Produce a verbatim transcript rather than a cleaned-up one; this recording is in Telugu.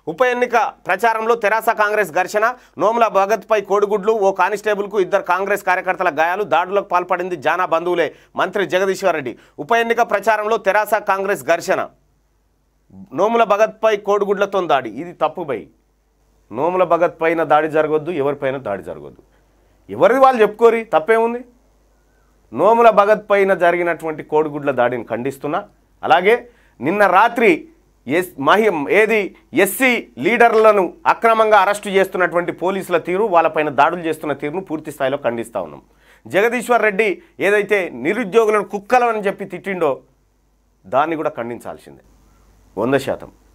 ఉప ఎన్నిక ప్రచారంలో తెరాస కాంగ్రెస్ ఘర్షణ, నోముల భగత్పై కోడిగుడ్లు, ఓ కానిస్టేబుల్కు ఇద్దరు కాంగ్రెస్ కార్యకర్తల గాయాలు, దాడులకు పాల్పడింది జానా బంధువులే. మంత్రి జగదీశ్వర్ రెడ్డి. ఉప ఎన్నిక ప్రచారంలో తెరాస కాంగ్రెస్ ఘర్షణ, నోముల భగత్పై కోడిగుడ్లతో దాడి. ఇది తప్పుపై నోముల భగత్ పైన దాడి జరగొద్దు, ఎవరిపైన దాడి జరగొద్దు, ఎవరిది వాళ్ళు చెప్పుకోరి, తప్పేముంది. నోముల భగత్ పైన జరిగినటువంటి కోడిగుడ్ల దాడిని ఖండిస్తున్నా. అలాగే నిన్న రాత్రి ఎస్ మహిం ఏది ఎస్సీ లీడర్లను అక్రమంగా అరెస్టు చేస్తున్నటువంటి పోలీసుల తీరు, వాళ్ళపైన దాడులు చేస్తున్న తీరును పూర్తి స్థాయిలో ఖండిస్తూ ఉన్నాం. జగదీశ్వర్ రెడ్డి ఏదైతే నిరుద్యోగులను కుక్కలు అని చెప్పి తిట్టిండో దాన్ని కూడా ఖండించాల్సిందే వంద శాతం.